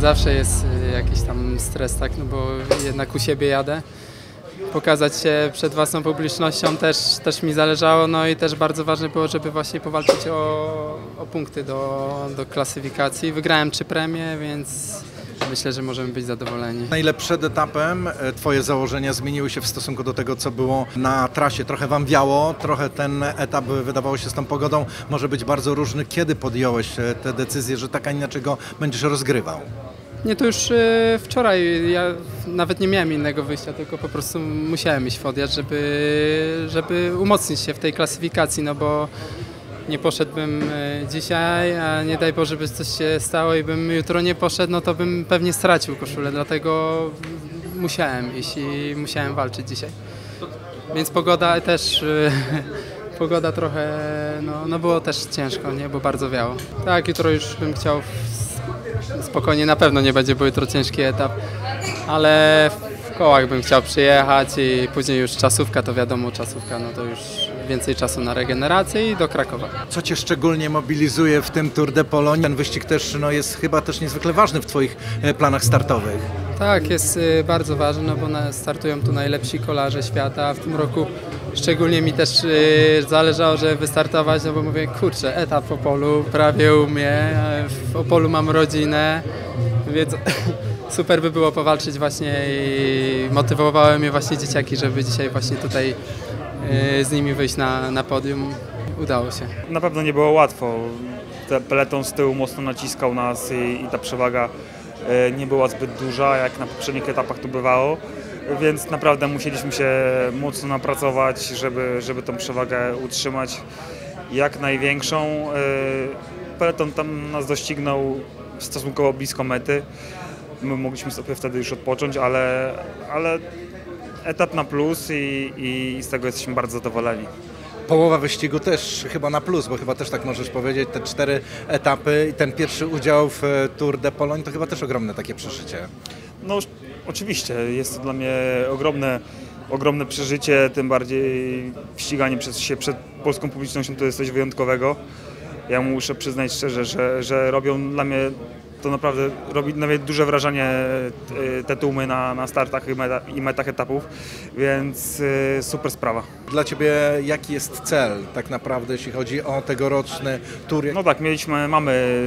zawsze jest jakiś tam stres, tak, no bo jednak u siebie jadę. Pokazać się przed własną publicznością też mi zależało, no i też bardzo ważne było, żeby właśnie powalczyć o punkty do klasyfikacji. Wygrałem 3 premie, więc myślę, że możemy być zadowoleni. Na ile przed etapem Twoje założenia zmieniły się w stosunku do tego, co było na trasie? Trochę Wam wiało, trochę ten etap wydawało się z tą pogodą może być bardzo różny. Kiedy podjąłeś tę decyzję, że tak a inaczej go będziesz rozgrywał? Nie, to już wczoraj, ja nawet nie miałem innego wyjścia, tylko po prostu musiałem iść w odjazd, żeby umocnić się w tej klasyfikacji, no bo nie poszedłbym dzisiaj, a nie daj Boże, by coś się stało i bym jutro nie poszedł, no to bym pewnie stracił koszulę, dlatego musiałem iść i musiałem walczyć dzisiaj. Więc pogoda też, pogoda trochę, no było też ciężko, nie, bo bardzo wiało. Tak, jutro już bym chciał spokojnie, na pewno nie będzie, bo jutro ciężki etap, ale w kołach bym chciał przyjechać i później już czasówka, to wiadomo, czasówka, no to już więcej czasu na regenerację i do Krakowa. Co Cię szczególnie mobilizuje w tym Tour de Pologne? Ten wyścig też jest chyba też niezwykle ważny w Twoich planach startowych. Tak, jest bardzo ważny, no bo startują tu najlepsi kolarze świata. W tym roku szczególnie mi też zależało, żeby wystartować, no bo mówię, kurczę, etap w Opolu, prawie u mnie, w Opolu mam rodzinę, więc super by było powalczyć właśnie i motywowały mnie właśnie dzieciaki, żeby dzisiaj właśnie tutaj z nimi wyjść na podium. Udało się. Na pewno nie było łatwo. Ten peleton z tyłu mocno naciskał nas i ta przewaga nie była zbyt duża, jak na poprzednich etapach to bywało, więc naprawdę musieliśmy się mocno napracować, żeby tą przewagę utrzymać jak największą. Peleton tam nas doścignął stosunkowo blisko mety. My mogliśmy sobie wtedy już odpocząć, ale etap na plus i z tego jesteśmy bardzo zadowoleni. Połowa wyścigu też chyba na plus, bo chyba też tak możesz powiedzieć, te 4 etapy i ten pierwszy udział w Tour de Pologne to chyba też ogromne takie przeżycie. No oczywiście, jest to dla mnie ogromne przeżycie, tym bardziej ściganie się przed polską publicznością to jest coś wyjątkowego. Ja muszę przyznać szczerze, że robią dla mnie to naprawdę robi nawet duże wrażenie te tłumy na startach i metach etapów, więc super sprawa. Dla Ciebie jaki jest cel tak naprawdę, jeśli chodzi o tegoroczny Tour? No tak, mamy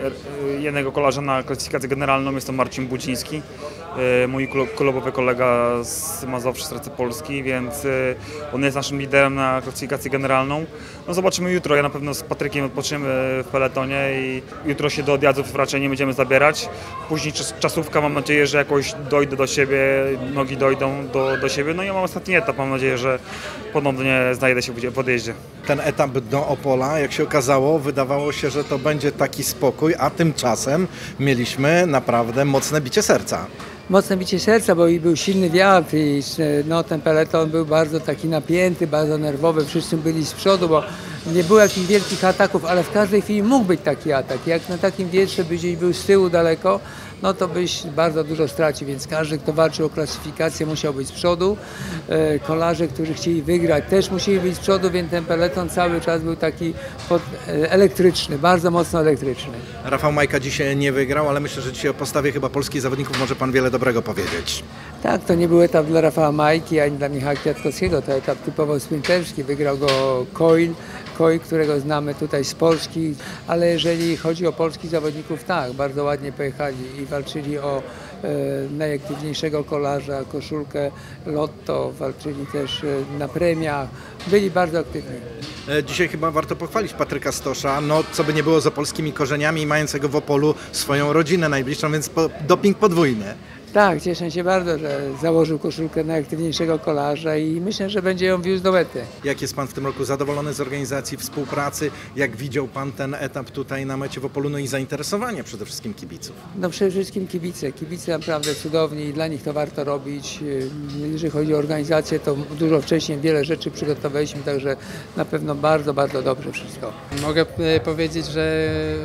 jednego kolarza na klasyfikację generalną, jest to Marcin Buciński, mój klubowy kolega z Mazowsza, z Polski, więc on jest naszym liderem na klasyfikację generalną. No zobaczymy jutro, ja na pewno z Patrykiem odpoczniemy w peletonie i jutro się do odjazdów raczej nie będziemy zabierać. Później czasówka, mam nadzieję, że jakoś dojdę do siebie, nogi dojdą do siebie. No i ja mam ostatni etap, mam nadzieję, że ponownie znajdę się w odjeździe. Ten etap do Opola, jak się okazało, wydawało się, że to będzie taki spokój, a tymczasem mieliśmy naprawdę mocne bicie serca. Mocne bicie serca, bo i był silny wiatr i no, ten peleton był bardzo taki napięty, bardzo nerwowy, wszyscy byli z przodu, bo nie było jakichś wielkich ataków, ale w każdej chwili mógł być taki atak. Jak na takim wietrze byś gdzieś był z tyłu daleko, no to byś bardzo dużo stracił, więc każdy, kto walczył o klasyfikację, musiał być z przodu. Kolarze, którzy chcieli wygrać, też musieli być z przodu, więc ten peleton cały czas był taki elektryczny, bardzo mocno elektryczny. Rafał Majka dzisiaj nie wygrał, ale myślę, że dzisiaj o postawie chyba polskich zawodników może Pan wiele dobrego powiedzieć. Tak, to nie był etap dla Rafała Majki, ani dla Michała Kwiatkowskiego, to etap typowo sprinterski, wygrał go Coil, którego znamy tutaj z Polski, ale jeżeli chodzi o polskich zawodników, tak, bardzo ładnie pojechali i walczyli o najaktywniejszego kolarza, koszulkę Lotto, walczyli też na premiach, byli bardzo aktywni. Dzisiaj chyba warto pochwalić Patryka Stosza, no co by nie było z opolskimi korzeniami, mającego w Opolu swoją rodzinę najbliższą, więc doping podwójny. Tak, cieszę się bardzo, że założył koszulkę najaktywniejszego kolarza i myślę, że będzie ją wiózł do mety. Jak jest Pan w tym roku zadowolony z organizacji, współpracy? Jak widział Pan ten etap tutaj na mecie w Opolu? No i zainteresowanie przede wszystkim kibiców? No przede wszystkim kibice naprawdę cudowni i dla nich to warto robić. Jeżeli chodzi o organizację, to dużo wcześniej wiele rzeczy przygotowaliśmy, także na pewno bardzo, bardzo dobrze wszystko. Mogę powiedzieć, że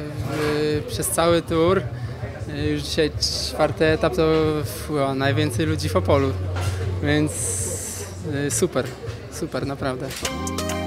przez cały tour już dzisiaj 4. etap to najwięcej ludzi w Opolu, więc super naprawdę.